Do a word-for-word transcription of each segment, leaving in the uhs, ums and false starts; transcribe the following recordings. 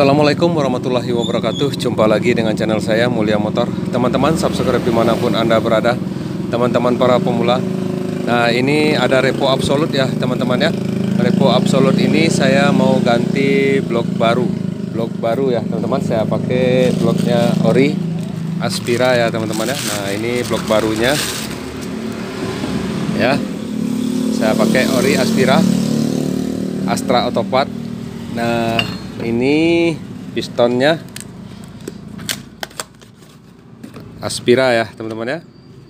Assalamualaikum warahmatullahi wabarakatuh. Jumpa lagi dengan channel saya Mulia Motor. Teman-teman subscribe dimanapun Anda berada, teman-teman para pemula. Nah, ini ada repo absolut ya teman-teman ya. Repo absolut ini saya mau ganti blok baru. Blok baru ya teman-teman. Saya pakai bloknya ori Aspira ya teman-teman ya. Nah, ini blok barunya ya. Saya pakai ori Aspira Astra Autopart. Nah, ini pistonnya Aspira ya teman-teman ya.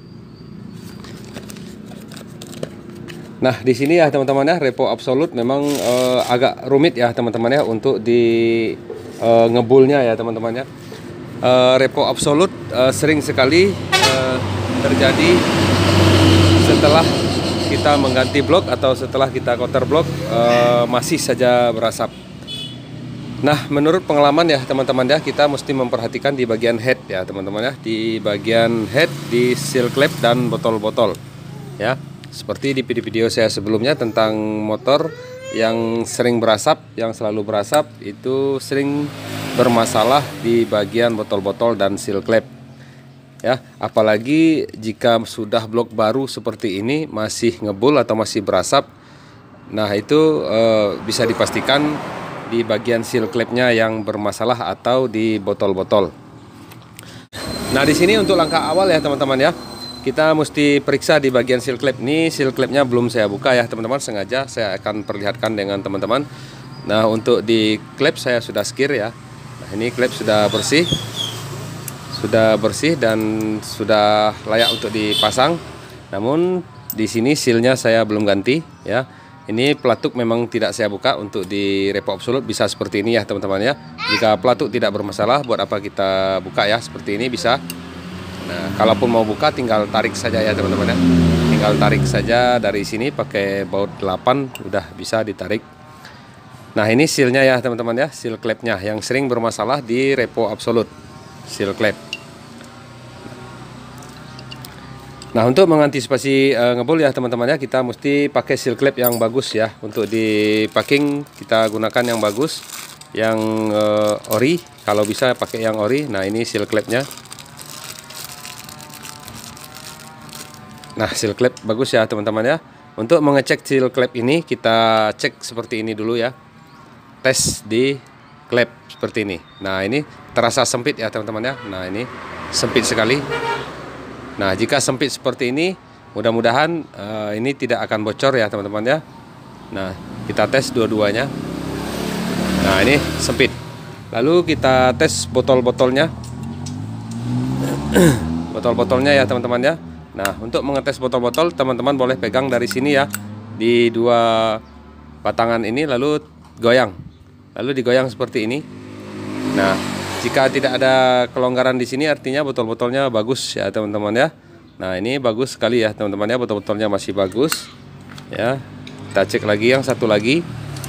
Nah, di sini ya teman-teman ya, repo absolut memang uh, agak rumit ya teman-teman ya untuk di uh, ngebulnya ya teman-teman ya. Uh, repo absolut uh, sering sekali uh, terjadi setelah kita mengganti blok atau setelah kita counter blok uh, masih saja berasap. Nah, menurut pengalaman ya teman-teman ya, kita mesti memperhatikan di bagian head ya teman-teman ya, di bagian head, di seal clamp dan botol-botol ya. Seperti di video-video saya sebelumnya tentang motor yang sering berasap, yang selalu berasap, itu sering bermasalah di bagian botol-botol dan seal clamp ya. Apalagi jika sudah blok baru seperti ini masih ngebul atau masih berasap, nah itu eh, bisa dipastikan di bagian seal clamp-nya yang bermasalah atau di botol-botol. Nah, di sini untuk langkah awal ya teman-teman ya, kita mesti periksa di bagian seal clamp. Ini seal clamp-nya belum saya buka ya teman-teman, sengaja saya akan perlihatkan dengan teman-teman. Nah, untuk di clamp saya sudah skir ya. Nah, ini clamp sudah bersih, sudah bersih dan sudah layak untuk dipasang. Namun di sini seal-nya saya belum ganti ya. Ini pelatuk memang tidak saya buka. Untuk di repo absolut bisa seperti ini ya teman-teman ya. Jika pelatuk tidak bermasalah, buat apa kita buka ya, seperti ini bisa. Nah, kalaupun mau buka tinggal tarik saja ya teman-teman ya. Tinggal tarik saja dari sini pakai baut delapan, udah bisa ditarik. Nah, ini seal-nya ya teman-teman ya, seal clamp-nya yang sering bermasalah di repo absolut, seal clamp. Nah, untuk mengantisipasi uh, ngebul ya teman-teman ya, kita mesti pakai seal clamp yang bagus ya. Untuk di packing kita gunakan yang bagus, yang uh, ori, kalau bisa pakai yang ori. Nah, ini seal clamp-nya. Nah, seal clamp bagus ya teman-teman ya. Untuk mengecek seal clamp ini, kita cek seperti ini dulu ya. Tes di clamp seperti ini. Nah, ini terasa sempit ya teman-teman ya. Nah, ini sempit sekali. Nah, jika sempit seperti ini, mudah-mudahan uh, ini tidak akan bocor ya teman-teman ya. Nah, kita tes dua-duanya. Nah, ini sempit. Lalu kita tes botol-botolnya. Botol-botolnya ya teman-teman ya. Nah, untuk mengetes botol-botol, teman-teman boleh pegang dari sini ya, di dua batangan ini, lalu goyang. Lalu digoyang seperti ini. Nah, jika tidak ada kelonggaran di sini, artinya botol-botolnya bagus ya teman-teman ya. Nah, ini bagus sekali ya teman-teman ya, botol-botolnya masih bagus ya. Kita cek lagi yang satu lagi.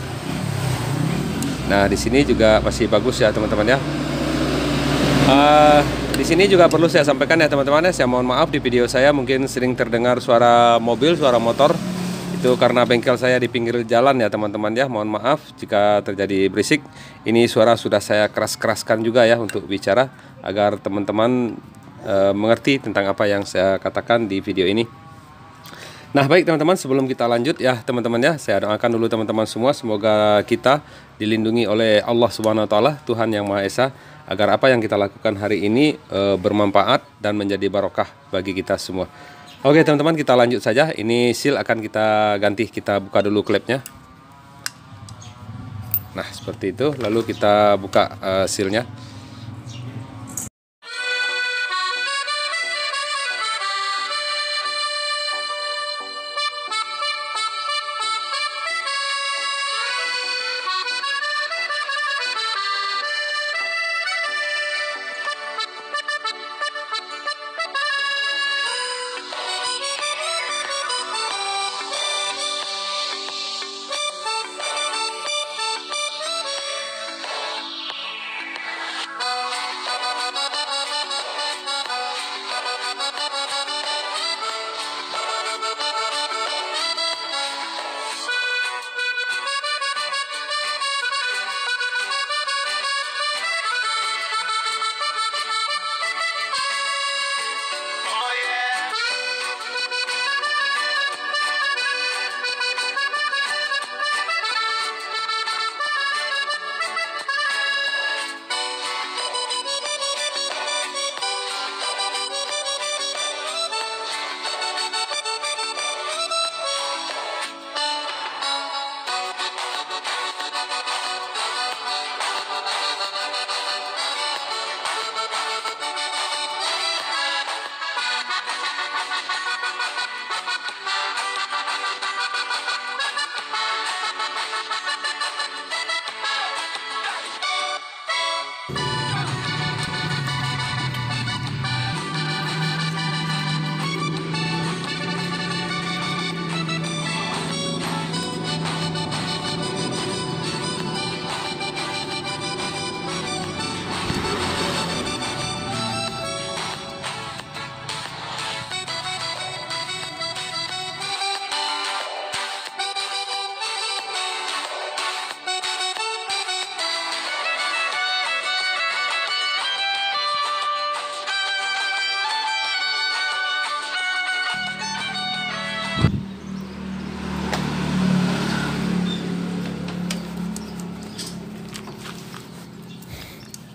Nah, di sini juga masih bagus ya teman-teman ya. Uh, di sini juga perlu saya sampaikan ya teman-teman ya, saya mohon maaf di video saya mungkin sering terdengar suara mobil, suara motor. Itu karena bengkel saya di pinggir jalan ya teman-teman ya. Mohon maaf jika terjadi berisik. Ini suara sudah saya keras-keraskan juga ya untuk bicara, agar teman-teman e, mengerti tentang apa yang saya katakan di video ini. Nah, baik teman-teman, sebelum kita lanjut ya teman-teman ya, saya doakan dulu teman-teman semua, semoga kita dilindungi oleh Allah Subhanahu wa taala, Tuhan yang Maha Esa, agar apa yang kita lakukan hari ini e, bermanfaat dan menjadi barokah bagi kita semua. Oke teman-teman, kita lanjut saja. Ini seal akan kita ganti, kita buka dulu klepnya. Nah, seperti itu. Lalu kita buka uh, sealnya.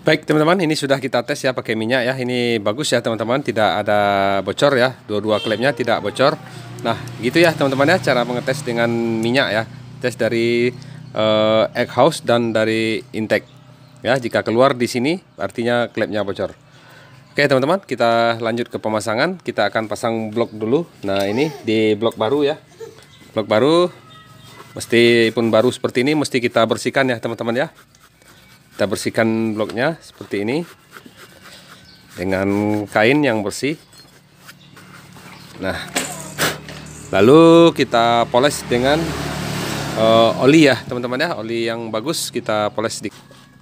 Baik teman-teman, ini sudah kita tes ya pakai minyak ya. Ini bagus ya teman-teman, tidak ada bocor ya. Dua-dua klemnya tidak bocor. Nah gitu ya teman-teman ya, cara mengetes dengan minyak ya. Tes dari uh, egg house dan dari intake ya. Jika keluar di sini artinya klemnya bocor. Oke teman-teman, kita lanjut ke pemasangan. Kita akan pasang blok dulu. Nah ini di blok baru ya. Blok baru meskipun baru seperti ini mesti kita bersihkan ya teman-teman ya. Kita bersihkan bloknya seperti ini dengan kain yang bersih. Nah, lalu kita poles dengan uh, oli ya teman-teman ya, oli yang bagus kita poles sedikit.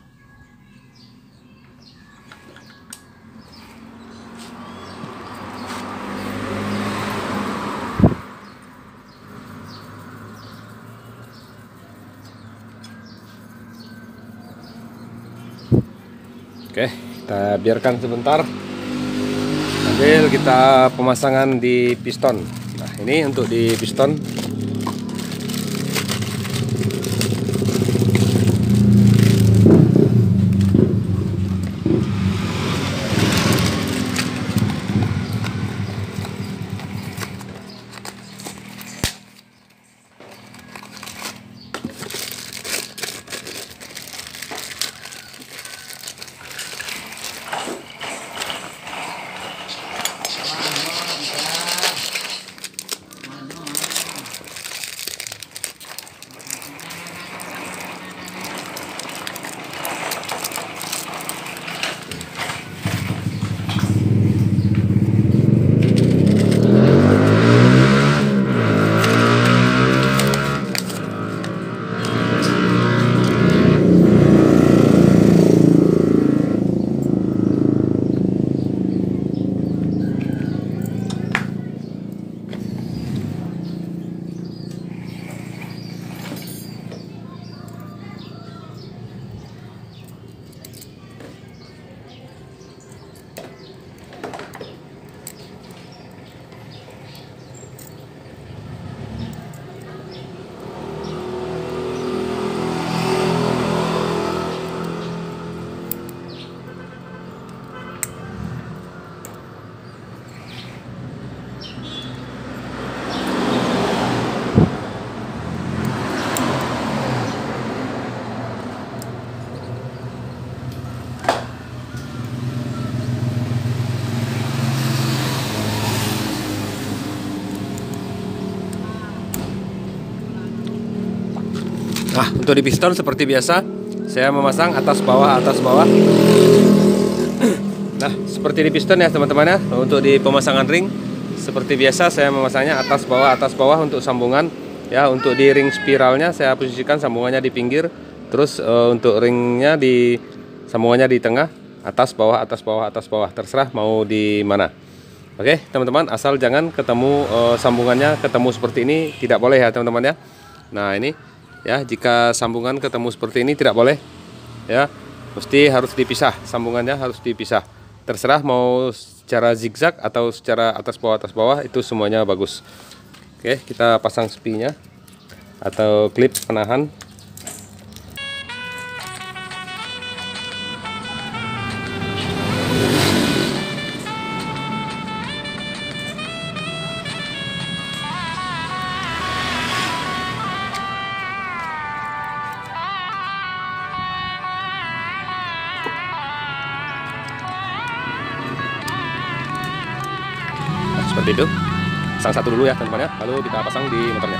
Oke, kita biarkan sebentar sambil kita pemasangan di piston. Nah, ini untuk di piston. Nah, untuk di piston seperti biasa, saya memasang atas bawah atas bawah. Nah, seperti di piston ya teman-teman ya. Untuk di pemasangan ring seperti biasa saya memasangnya atas bawah atas bawah untuk sambungan ya. Untuk di ring spiralnya saya posisikan sambungannya di pinggir. Terus uh, untuk ringnya di sambungannya di tengah, atas bawah atas bawah atas bawah, terserah mau di mana. Oke teman-teman, asal jangan ketemu uh, sambungannya ketemu seperti ini, tidak boleh ya teman-teman ya. Nah ini ya, jika sambungan ketemu seperti ini tidak boleh ya, mesti harus dipisah, sambungannya harus dipisah. Terserah mau secara zigzag atau secara atas bawah atas bawah, itu semuanya bagus. Oke, kita pasang spinya atau klip penahan. Seperti itu, pasang satu dulu ya teman-teman ya, lalu kita pasang di motornya.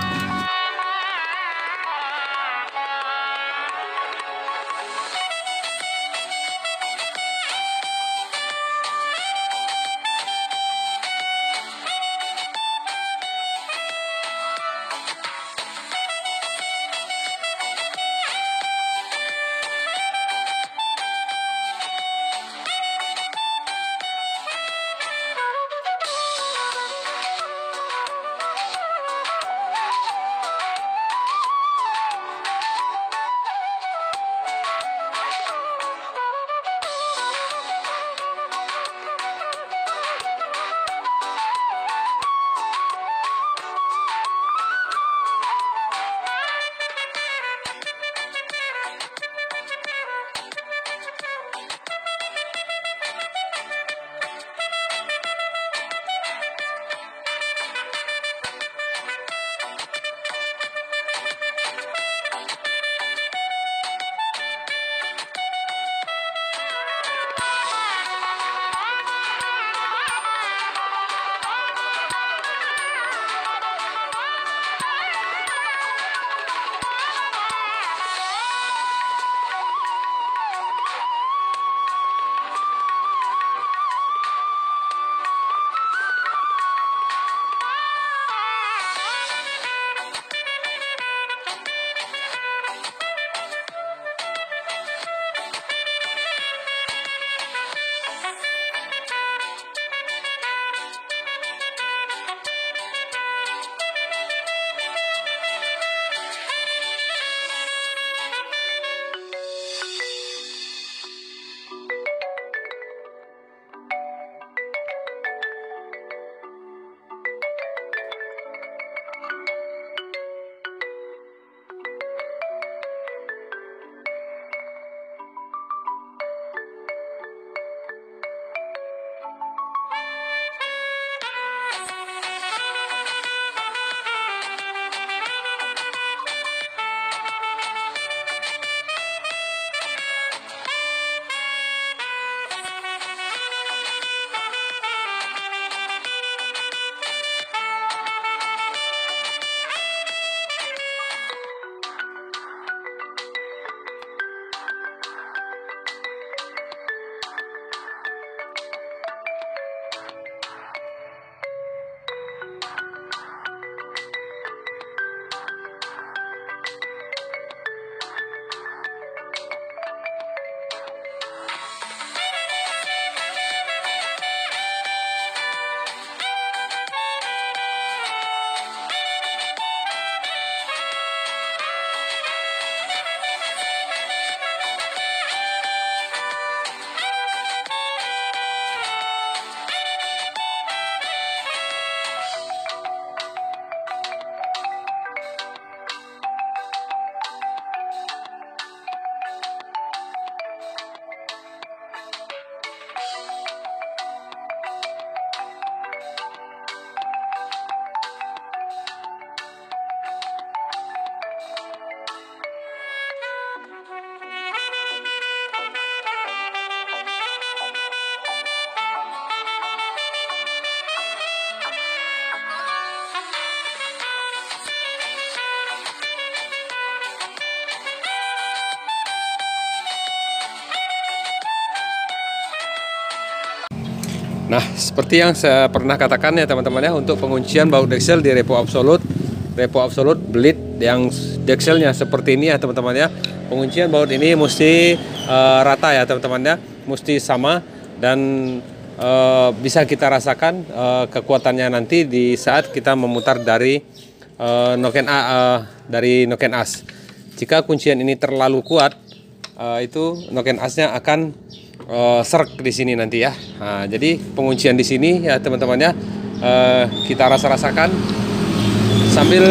Nah, seperti yang saya pernah katakan ya teman-teman ya, untuk penguncian baut deksel di Repo Absolute, Repo Absolute Bleed yang dekselnya seperti ini ya teman-teman ya. Penguncian baut ini mesti uh, rata ya teman-teman ya, mesti sama, dan uh, bisa kita rasakan uh, kekuatannya nanti di saat kita memutar dari uh, noken A, uh, dari noken as. Jika kuncian ini terlalu kuat, uh, itu noken asnya akan Uh, serak di sini nanti ya. Nah, jadi penguncian di sini ya teman-teman ya, uh, kita rasa-rasakan sambil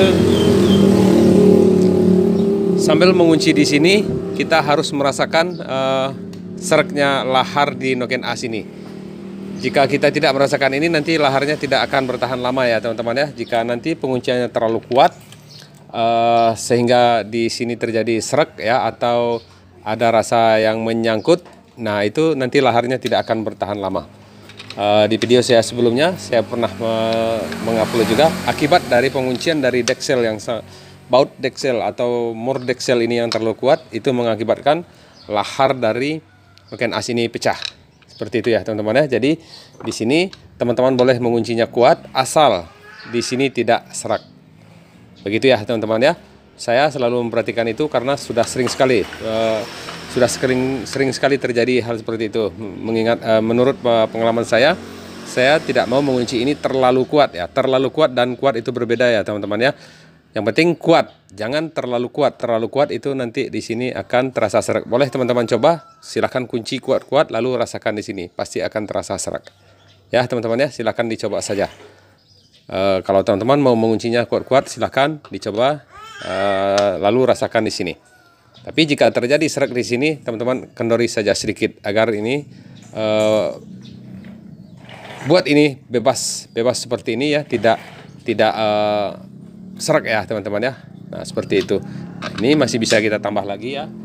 sambil mengunci di sini, kita harus merasakan uh, seraknya lahar di noken as ini. Jika kita tidak merasakan ini, nanti laharnya tidak akan bertahan lama ya teman-teman ya. Jika nanti pengunciannya terlalu kuat uh, sehingga di sini terjadi serak ya, atau ada rasa yang menyangkut, nah itu nanti laharnya tidak akan bertahan lama. Uh, di video saya sebelumnya saya pernah uh, mengupload juga akibat dari penguncian dari deksel yang baut deksel atau mur deksel ini yang terlalu kuat, itu mengakibatkan lahar dari noken as ini pecah. Seperti itu ya teman-teman ya. Jadi di sini teman-teman boleh menguncinya kuat asal di sini tidak serak. Begitu ya teman-teman ya. Saya selalu memperhatikan itu karena sudah sering sekali uh, sudah sering sering sekali terjadi hal seperti itu. Mengingat uh, menurut uh, pengalaman saya, saya tidak mau mengunci ini terlalu kuat ya. Terlalu kuat dan kuat itu berbeda ya teman-teman ya. Yang penting kuat, jangan terlalu kuat. Terlalu kuat itu nanti di sini akan terasa serak. Boleh teman-teman coba, silahkan kunci kuat-kuat lalu rasakan di sini, pasti akan terasa serak. Ya teman-teman ya, silahkan dicoba saja. Uh, kalau teman-teman mau menguncinya kuat-kuat, silahkan dicoba. Uh, lalu rasakan di sini. Tapi jika terjadi serak di sini, teman-teman kendori saja sedikit agar ini uh, buat ini bebas bebas seperti ini ya, tidak tidak uh, serak ya teman-teman ya. Nah seperti itu. Nah, ini masih bisa kita tambah lagi ya.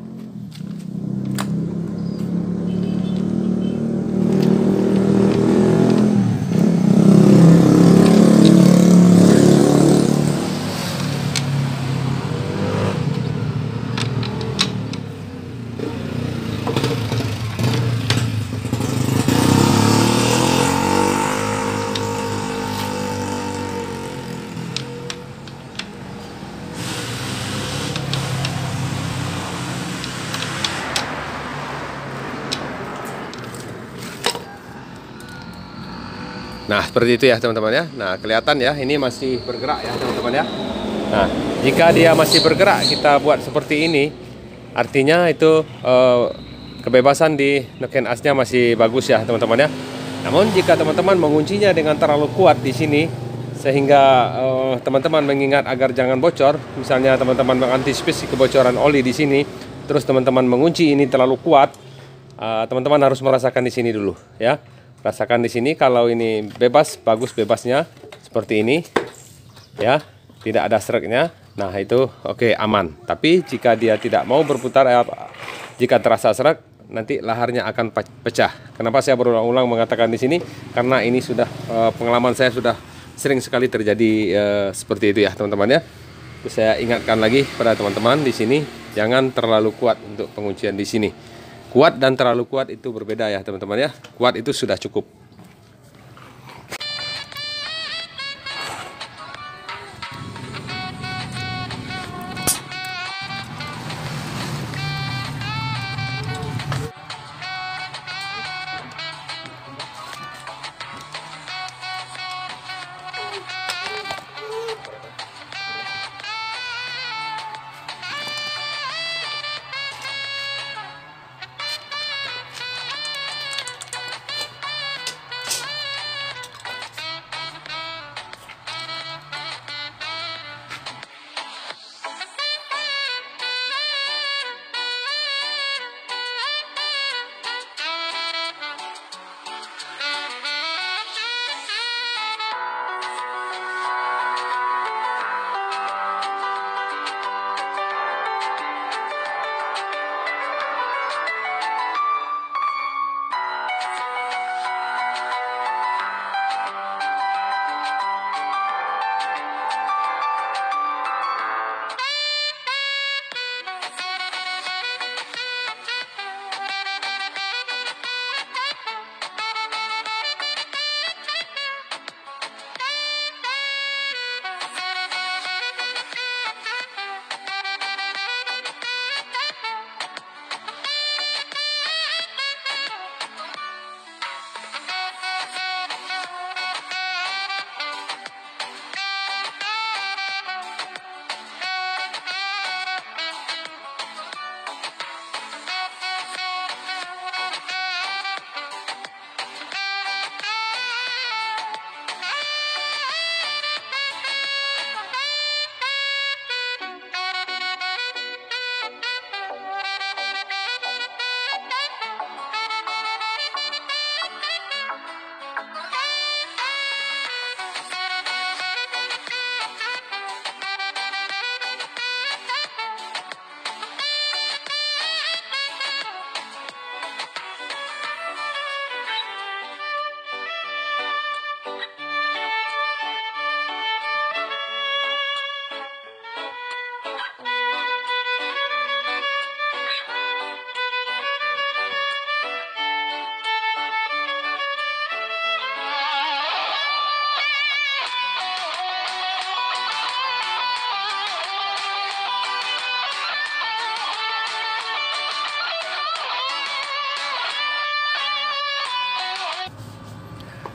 Nah seperti itu ya teman-teman ya. Nah kelihatan ya ini masih bergerak ya teman-teman ya. Nah jika dia masih bergerak kita buat seperti ini, artinya itu eh, kebebasan di noken asnya masih bagus ya teman-teman ya. Namun jika teman-teman menguncinya dengan terlalu kuat di sini, sehingga teman-teman eh, mengingat agar jangan bocor, misalnya teman-teman mengantisipasi kebocoran oli di sini, terus teman-teman mengunci ini terlalu kuat, teman-teman eh, harus merasakan di sini dulu ya. Rasakan di sini kalau ini bebas, bagus bebasnya seperti ini ya, tidak ada seraknya. Nah itu oke, aman. Tapi jika dia tidak mau berputar, eh, jika terasa serak, nanti laharnya akan pecah. Kenapa saya berulang-ulang mengatakan di sini? Karena ini sudah eh, pengalaman saya sudah sering sekali terjadi eh, seperti itu ya teman-teman ya. Terus saya ingatkan lagi pada teman-teman di sini, jangan terlalu kuat untuk penguncian di sini. Kuat dan terlalu kuat itu berbeda ya teman-teman ya. Kuat itu sudah cukup.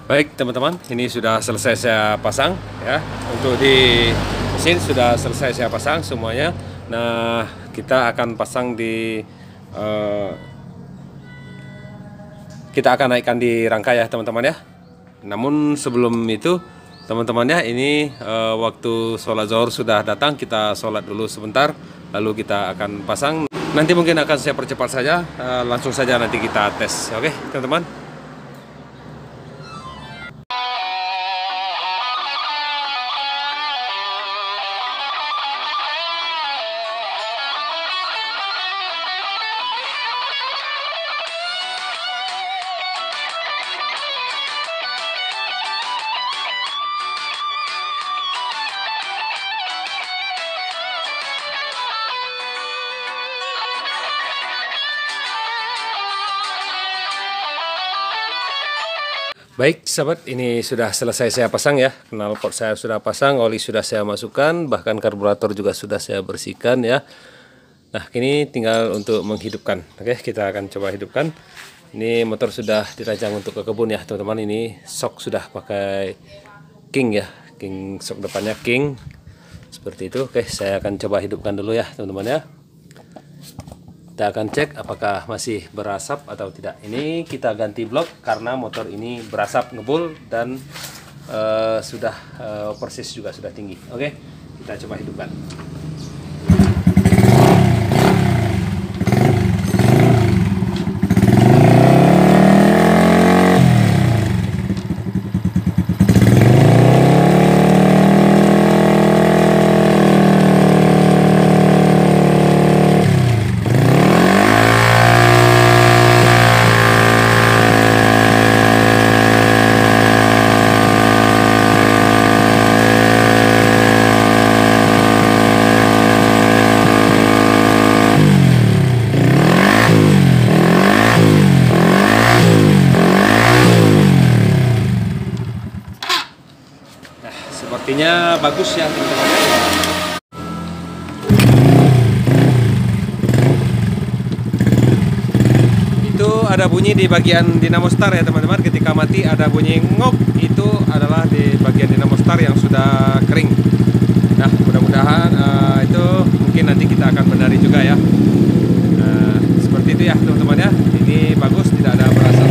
Baik teman-teman, ini sudah selesai saya pasang ya. Untuk di mesin sudah selesai saya pasang semuanya. Nah, kita akan pasang di uh, kita akan naikkan di rangka ya teman-teman ya. Namun sebelum itu teman-teman ya, ini uh, waktu sholat zuhur sudah datang. Kita sholat dulu sebentar, lalu kita akan pasang. Nanti mungkin akan saya percepat saja, uh, langsung saja nanti kita tes. Oke teman-teman. Baik sahabat, ini sudah selesai saya pasang ya. Knalpot saya sudah pasang, oli sudah saya masukkan, bahkan karburator juga sudah saya bersihkan ya. Nah, ini tinggal untuk menghidupkan. Oke, kita akan coba hidupkan. Ini motor sudah dirancang untuk ke kebun ya teman-teman. Ini shock sudah pakai King ya, King shock depannya King seperti itu. Oke, saya akan coba hidupkan dulu ya teman-teman ya. Kita akan cek apakah masih berasap atau tidak. Ini kita ganti blok karena motor ini berasap ngebul dan uh, sudah uh, persis juga sudah tinggi. Oke, kita coba hidupkan. Sepertinya bagus ya teman-teman. Itu ada bunyi di bagian dinamo start ya teman-teman. Ketika mati ada bunyi ngok, itu adalah di bagian dinamo start yang sudah kering. Nah, mudah-mudahan uh, itu mungkin nanti kita akan benahi juga ya. Uh, seperti itu ya teman-teman ya. Ini bagus, tidak ada berasap.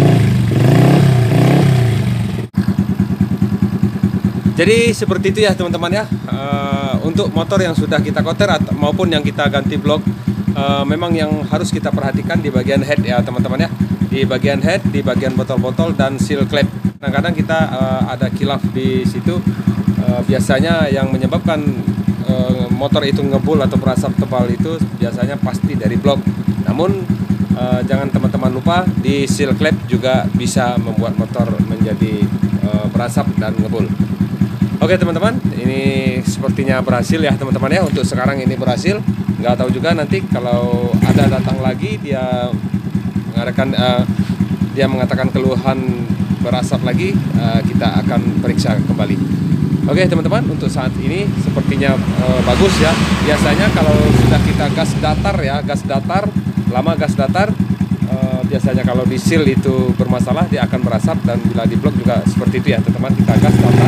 Jadi seperti itu ya teman-teman ya. Uh, untuk motor yang sudah kita koter maupun yang kita ganti blok, uh, memang yang harus kita perhatikan di bagian head ya teman-teman ya. Di bagian head, di bagian botol-botol dan seal clamp. Kadang-kadang kita uh, ada kilaf di situ. Uh, biasanya yang menyebabkan uh, motor itu ngebul atau berasap tebal itu biasanya pasti dari blok. Namun uh, jangan teman-teman lupa, di seal clamp juga bisa membuat motor menjadi uh, berasap dan ngebul. Oke teman-teman, ini sepertinya berhasil ya teman-teman ya. Untuk sekarang ini berhasil. Nggak tahu juga nanti kalau ada datang lagi dia mengadakan uh, dia mengatakan keluhan berasap lagi, uh, kita akan periksa kembali. Oke teman-teman, untuk saat ini sepertinya uh, bagus ya. Biasanya kalau sudah kita gas datar ya, gas datar, lama gas datar, uh, biasanya kalau di seal itu bermasalah dia akan berasap, dan bila di blok juga seperti itu ya teman-teman. Kita gas datar.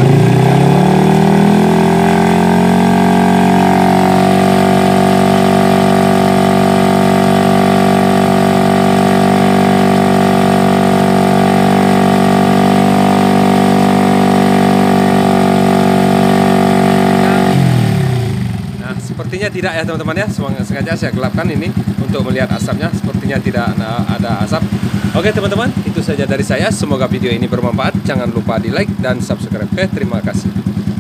Sepertinya tidak ya teman-teman ya, sengaja saya gelapkan ini untuk melihat asapnya. Sepertinya tidak ada asap. Oke teman-teman, itu saja dari saya. Semoga video ini bermanfaat. Jangan lupa di like dan subscribe. Oke, terima kasih.